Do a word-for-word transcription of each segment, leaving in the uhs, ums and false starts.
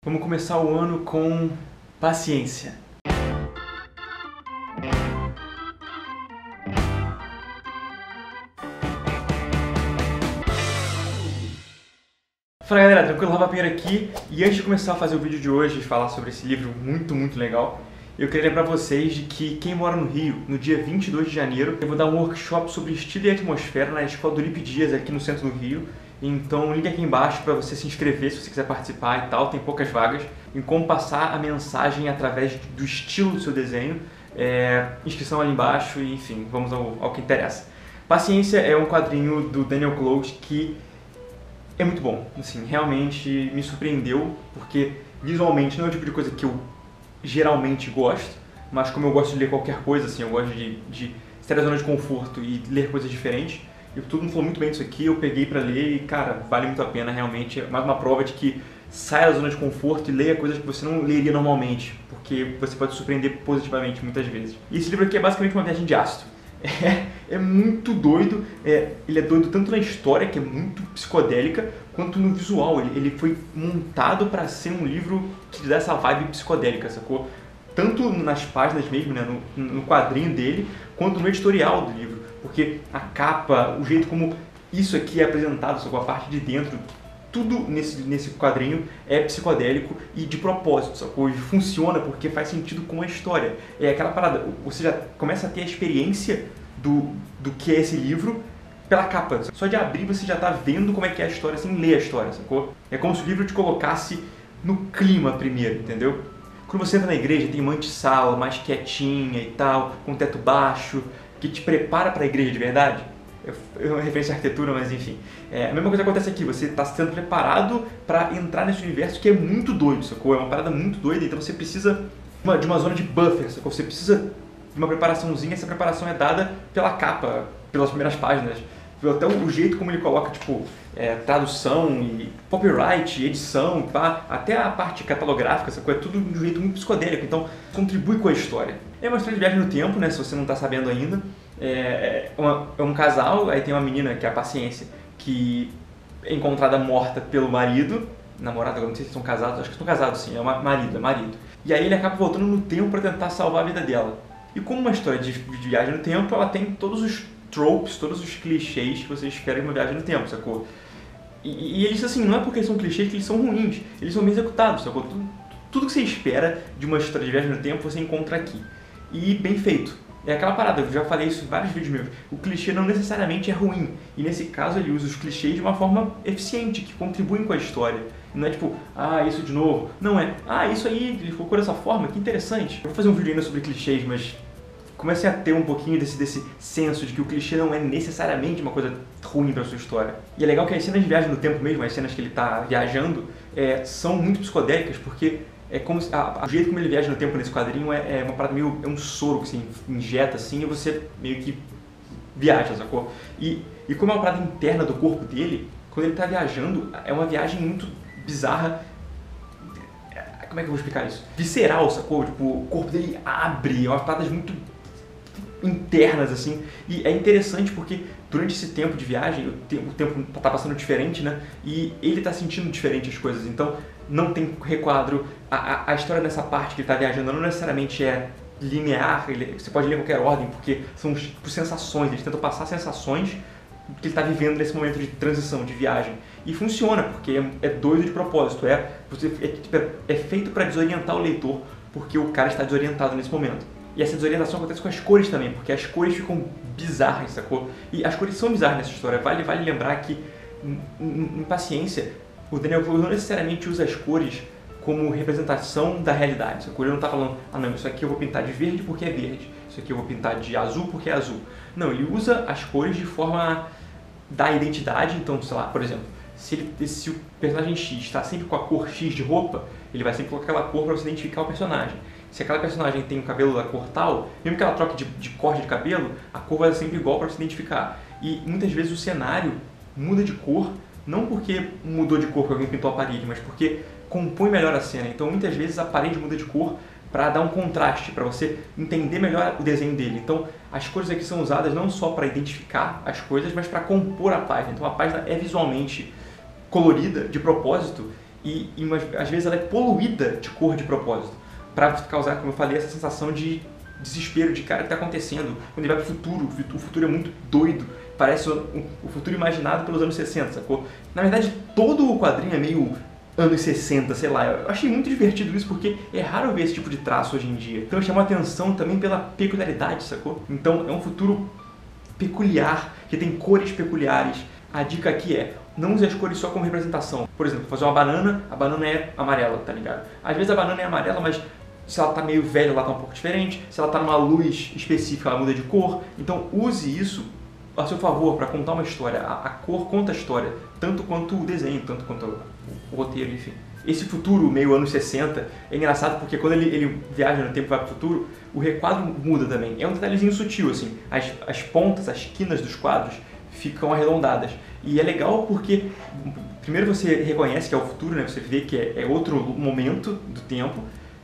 Vamos começar o ano com paciência. Fala galera, tranquilo? Rafa Pinheiro aqui, e antes de começar a fazer o vídeo de hoje e falar sobre esse livro muito, muito legal, eu queria lembrar vocês de que quem mora no Rio, no dia vinte e dois de janeiro, eu vou dar um workshop sobre estilo e atmosfera na Escola do Lipe Dias, aqui no centro do Rio. Então, link aqui embaixo para você se inscrever se você quiser participar e tal, tem poucas vagas, em como passar a mensagem através do estilo do seu desenho. É, inscrição ali embaixo e, enfim, vamos ao, ao que interessa. Paciência é um quadrinho do Daniel Close que é muito bom, assim, realmente me surpreendeu, porque visualmente não é o tipo de coisa que eu geralmente gosto, mas como eu gosto de ler qualquer coisa, assim, eu gosto de, de sair da zona de conforto e ler coisas diferentes, e todo mundo falou muito bem disso aqui, eu peguei pra ler e, cara, vale muito a pena, realmente, é mais uma prova de que saia da zona de conforto e leia coisas que você não leria normalmente, porque você pode se surpreender positivamente muitas vezes. E esse livro aqui é basicamente uma viagem de ácido. É, é muito doido, é, ele é doido tanto na história, que é muito psicodélica, quanto no visual. Ele, ele foi montado para ser um livro que dá essa vibe psicodélica, sacou? Tanto nas páginas mesmo, né, no, no quadrinho dele, quanto no editorial do livro. Porque a capa, o jeito como isso aqui é apresentado, sacou? A parte de dentro, tudo nesse, nesse quadrinho é psicodélico e de propósito, sacou? E funciona porque faz sentido com a história. É aquela parada, você já começa a ter a experiência do, do que é esse livro pela capa. Só de abrir você já tá vendo como é que é a história sem ler a história, sacou? É como se o livro te colocasse no clima primeiro, entendeu? Quando você entra na igreja tem uma antessala mais quietinha e tal, com teto baixo, que te prepara para a igreja de verdade. É uma referência à arquitetura, mas enfim. É, a mesma coisa acontece aqui, você está sendo preparado para entrar nesse universo que é muito doido, sacou? É uma parada muito doida, então você precisa de uma, de uma zona de buffer, sacou? Você precisa de uma preparaçãozinha, essa preparação é dada pela capa, pelas primeiras páginas, até o jeito como ele coloca, tipo, é, tradução e copyright, edição, pá, até a parte catalográfica, sacou? É tudo de um jeito muito psicodélico, então contribui com a história. É uma história de viagem no tempo, né, se você não está sabendo ainda. É, uma, é um casal, aí tem uma menina, que é a Paciência, que é encontrada morta pelo marido, namorado, agora não sei se são casados, acho que estão casados sim, é uma marido, é marido. E aí ele acaba voltando no tempo para tentar salvar a vida dela. E como uma história de, de viagem no tempo, ela tem todos os tropes, todos os clichês que você espera em uma viagem no tempo, sacou? E, e eles, assim, não é porque são clichês que eles são ruins, eles são bem executados, sacou? Tudo, tudo que você espera de uma história de viagem no tempo você encontra aqui. E bem feito. É aquela parada, eu já falei isso em vários vídeos meus, o clichê não necessariamente é ruim, e nesse caso ele usa os clichês de uma forma eficiente, que contribuem com a história. Não é tipo, ah, isso de novo. Não é, ah, isso aí, ele colocou dessa forma, que interessante. Eu vou fazer um vídeo ainda sobre clichês, mas comecei a ter um pouquinho desse, desse senso de que o clichê não é necessariamente uma coisa ruim para sua história. E é legal que as cenas de viagem no tempo mesmo, as cenas que ele está viajando, é, são muito psicodélicas, porque é como se, a, a, o jeito como ele viaja no tempo nesse quadrinho é, é uma parada meio, é um soro que você injeta assim e você meio que viaja, sacou? E, e como é uma parada interna do corpo dele, quando ele está viajando, é uma viagem muito bizarra. Como é que eu vou explicar isso? Visceral, sacou? Tipo, o corpo dele abre, é umas paradas muito internas, assim, e é interessante porque durante esse tempo de viagem, o tempo, o tempo tá passando diferente, né, e ele tá sentindo diferente as coisas, então não tem requadro, a, a, a história nessa parte que ele tá viajando não necessariamente é linear, ele, você pode ler em qualquer ordem, porque são tipo, sensações, ele tenta passar sensações que ele está vivendo nesse momento de transição, de viagem, e funciona, porque é, é doido de propósito, é, você, é, é feito para desorientar o leitor, porque o cara está desorientado nesse momento. E essa desorientação acontece com as cores também, porque as cores ficam bizarras, sacou? E as cores são bizarras nessa história. Vale, vale lembrar que, em, em, em Paciência, o Daniel Close não necessariamente usa as cores como representação da realidade, sacou? Ele não está falando, ah não, isso aqui eu vou pintar de verde porque é verde, isso aqui eu vou pintar de azul porque é azul. Não, ele usa as cores de forma a dar identidade, então, sei lá, por exemplo, se, ele, se o personagem X está sempre com a cor X de roupa, ele vai sempre colocar aquela cor para você identificar o personagem. Se aquela personagem tem o cabelo da cor tal, mesmo que ela troque de, de corte de cabelo, a cor vai ser sempre igual para se identificar. E muitas vezes o cenário muda de cor, não porque mudou de cor porque alguém pintou a parede, mas porque compõe melhor a cena. Então muitas vezes a parede muda de cor para dar um contraste, para você entender melhor o desenho dele. Então as cores aqui são usadas não só para identificar as coisas, mas para compor a página. Então a página é visualmente colorida de propósito e, e umas, às vezes ela é poluída de cor de propósito, para causar, como eu falei, essa sensação de desespero, de cara, o que está acontecendo. Quando ele vai pro futuro, o futuro é muito doido, parece o, o futuro imaginado pelos anos sessenta, sacou? Na verdade, todo o quadrinho é meio anos sessenta, sei lá. Eu achei muito divertido isso porque é raro ver esse tipo de traço hoje em dia. Então chamou a atenção também pela peculiaridade, sacou? Então é um futuro peculiar, que tem cores peculiares. A dica aqui é, não use as cores só como representação. Por exemplo, fazer uma banana, a banana é amarela, tá ligado? Às vezes a banana é amarela, mas se ela tá meio velha, ela tá um pouco diferente. Se ela tá numa luz específica, ela muda de cor. Então use isso a seu favor para contar uma história. A, a cor conta a história, tanto quanto o desenho, tanto quanto o, o roteiro, enfim. Esse futuro meio anos sessenta é engraçado porque quando ele, ele viaja no tempo e vai para o futuro, o requadro muda também. É um detalhezinho sutil, assim. As, as pontas, as quinas dos quadros ficam arredondadas. E é legal porque, primeiro você reconhece que é o futuro, né? Você vê que é, é outro momento do tempo.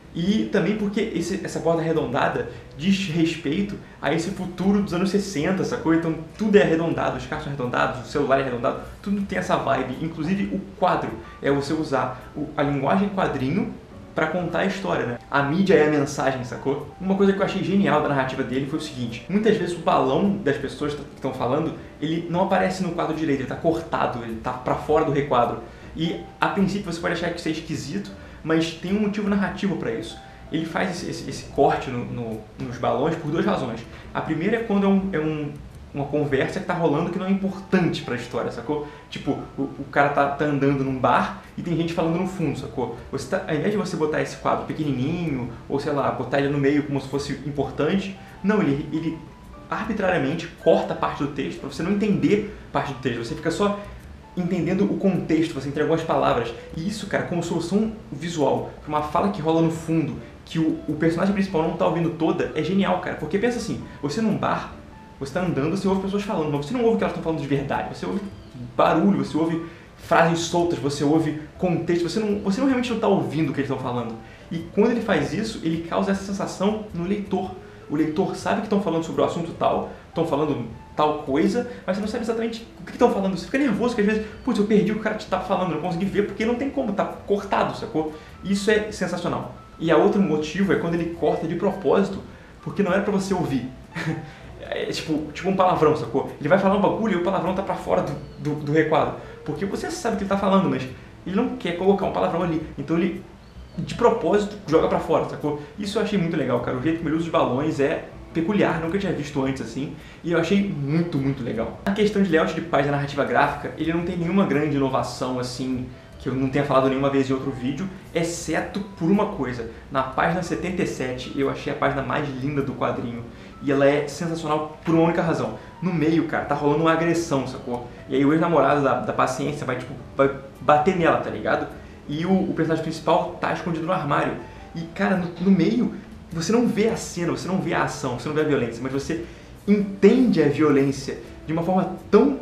E também porque esse, essa borda arredondada diz respeito a esse futuro dos anos sessenta, sacou? Então tudo é arredondado, os carros são arredondados, o celular é arredondado, tudo tem essa vibe. Inclusive o quadro é você usar o, a linguagem quadrinho para contar a história, né? A mídia é a mensagem, sacou? Uma coisa que eu achei genial da narrativa dele foi o seguinte: muitas vezes o balão das pessoas que estão falando, ele não aparece no quadro direito, ele está cortado, ele está para fora do requadro. E a princípio você pode achar que isso é esquisito, mas tem um motivo narrativo para isso. Ele faz esse, esse, esse corte no, no, nos balões por duas razões. A primeira é quando é, um, é um, uma conversa que está rolando que não é importante para a história, sacou? Tipo, o, o cara tá, tá andando num bar e tem gente falando no fundo, sacou? Você tá, ao invés de você botar esse quadro pequenininho, ou sei lá, botar ele no meio como se fosse importante, não, ele, ele arbitrariamente corta parte do texto para você não entender parte do texto. Você fica só entendendo o contexto, você entrega algumas palavras. E isso, cara, como solução visual para uma fala que rola no fundo, que o, o personagem principal não tá ouvindo toda, é genial, cara. Porque pensa assim, você num bar, você tá andando, você ouve pessoas falando, mas você não ouve o que elas estão falando de verdade. Você ouve barulho, você ouve frases soltas, você ouve contexto, você não, você não realmente não tá ouvindo o que eles estão falando. E quando ele faz isso, ele causa essa sensação no leitor. O leitor sabe que estão falando sobre o assunto tal, estão falando tal coisa, mas você não sabe exatamente o que estão falando. Você fica nervoso, porque às vezes, putz, eu perdi o que o cara está falando, não consegui ver, porque não tem como, tá cortado, sacou? Isso é sensacional. E a outro motivo é quando ele corta de propósito, porque não era pra você ouvir. É tipo, tipo um palavrão, sacou? Ele vai falar um bagulho e o palavrão tá pra fora do, do, do requadro. Porque você sabe o que ele tá falando, mas ele não quer colocar um palavrão ali. Então ele, de propósito, joga pra fora, sacou? Isso eu achei muito legal, cara. O jeito que ele usa os balões é peculiar, nunca tinha visto antes assim, e eu achei muito, muito legal. A questão de layout de página narrativa gráfica, ele não tem nenhuma grande inovação assim, que eu não tenha falado nenhuma vez em outro vídeo, exceto por uma coisa. Na página setenta e sete, eu achei a página mais linda do quadrinho, e ela é sensacional por uma única razão. No meio, cara, tá rolando uma agressão, sacou? E aí o ex-namorado da, da paciência vai, tipo, vai bater nela, tá ligado? E o, o personagem principal tá escondido no armário. E, cara, no, no meio, você não vê a cena, você não vê a ação, você não vê a violência, mas você entende a violência de uma forma tão...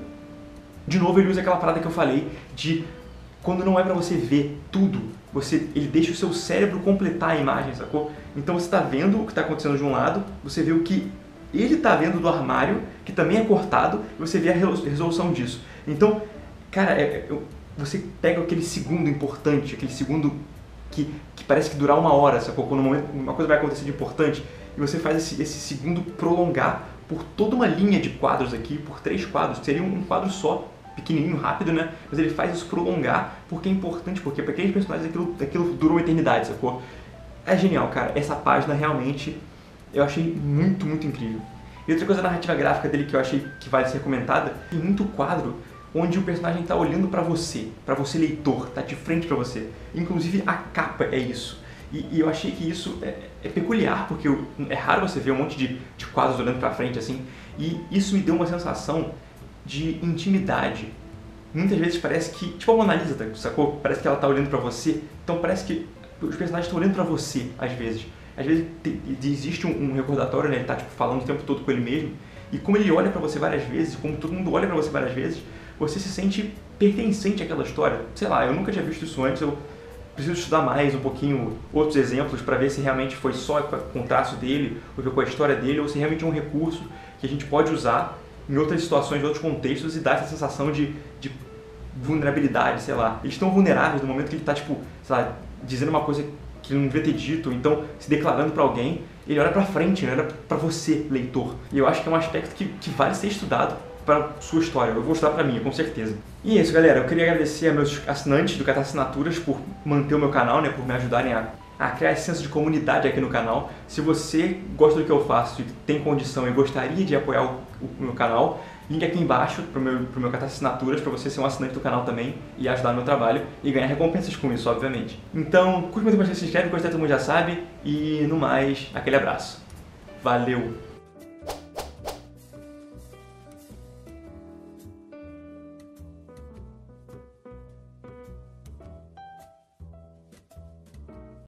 De novo, ele usa aquela parada que eu falei, de quando não é pra você ver tudo, você, ele deixa o seu cérebro completar a imagem, sacou? Então você tá vendo o que tá acontecendo de um lado, você vê o que ele tá vendo do armário, que também é cortado, e você vê a resolução disso. Então, cara, é, é, você pega aquele segundo importante, aquele segundo que, que parece que durar uma hora, sacou? Quando um momento, uma coisa vai acontecer de importante, e você faz esse, esse segundo prolongar por toda uma linha de quadros aqui, por três quadros, seria um, um quadro só, pequenininho, rápido, né? Mas ele faz isso prolongar porque é importante, porque para aqueles personagens aquilo, aquilo dura uma eternidade, sacou? É genial, cara. Essa página realmente eu achei muito, muito incrível. E outra coisa da narrativa gráfica dele que eu achei que vale ser comentada, tem muito quadro onde o personagem está olhando para você, para você leitor, tá de frente para você. Inclusive a capa é isso. E, e eu achei que isso é, é peculiar, porque eu, é raro você ver um monte de, de quadros olhando para frente assim, e isso me deu uma sensação de intimidade. Muitas vezes parece que, tipo a Mona Lisa, sacou? Parece que ela tá olhando pra você, então parece que os personagens estão olhando pra você, às vezes. Às vezes te, existe um, um recordatório, né? Ele tá tipo, falando o tempo todo com ele mesmo, e como ele olha pra você várias vezes, como todo mundo olha pra você várias vezes, você se sente pertencente àquela história. Sei lá, eu nunca tinha visto isso antes, eu preciso estudar mais um pouquinho outros exemplos pra ver se realmente foi só com o traço dele, ou com a história dele, ou se realmente é um recurso que a gente pode usar em outras situações, em outros contextos, e dá essa sensação de, de vulnerabilidade, sei lá. Eles estão vulneráveis no momento que ele tá, tipo, sei lá, dizendo uma coisa que ele não devia ter dito, ou então se declarando pra alguém, ele olha pra frente, ele olha pra você, leitor. E eu acho que é um aspecto que, que vale ser estudado para sua história. Eu vou estudar pra mim, com certeza. E é isso, galera. Eu queria agradecer a meus assinantes do Catarse Assinaturas por manter o meu canal, né, por me ajudarem a, a criar esse senso de comunidade aqui no canal. Se você gosta do que eu faço e tem condição e gostaria de apoiar o, o meu canal, link aqui embaixo pro meu, pro meu Catarse Assinaturas, para você ser um assinante do canal também e ajudar no meu trabalho e ganhar recompensas com isso, obviamente. Então, curte muito, bastante, se inscreve, gostar, todo mundo já sabe. E no mais, aquele abraço. Valeu!